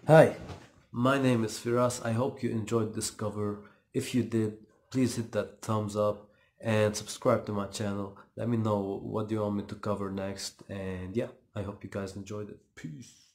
Hi, my name is Firas. I hope you enjoyed this cover. If you did, please hit that thumbs up and subscribe to my channel. Let me know what do you want me to cover next. And yeah, I hope you guys enjoyed it. Peace.